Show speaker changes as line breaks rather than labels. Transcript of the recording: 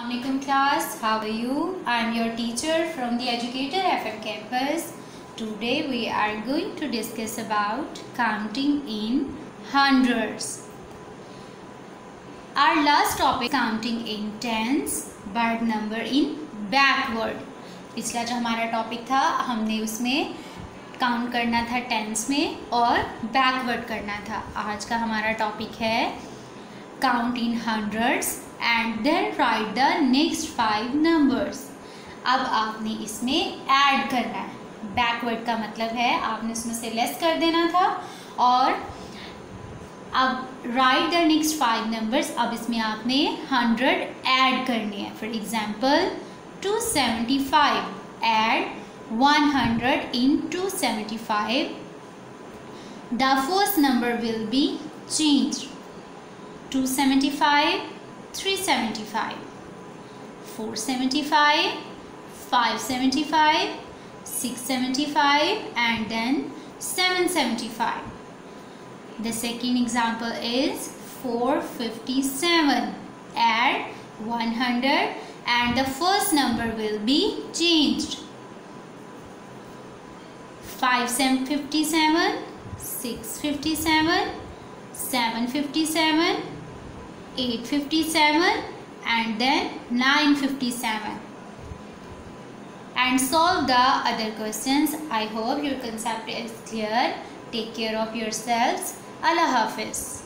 Assalamualaikum class, how are you? I am your teacher from the Educator FM campus. Today we are going to discuss about counting in hundreds. Our last topic counting in tens but number in backward. पिछला जो हमारा topic था हमने उसमें count करना था tense में और बैकवर्ड करना था. आज का हमारा टॉपिक है count in hundreds and then write the next 5 numbers. अब आपने इसमें ऐड करना है. बैकवर्ड का मतलब है आपने इसमें से लेस कर देना था और अब write the next 5 numbers. अब इसमें आपने 100 ऐड करनी है. For example 275 add 100 in 275. The first number will be changed. 275 375, 475, 575, 675 and then 775. The second example is 457. Add 100 and the first number will be changed. 557, 657, 757, 857 and then 957 and solve the other questions. I hope your concept is clear. Take care of yourselves. Allah Hafiz.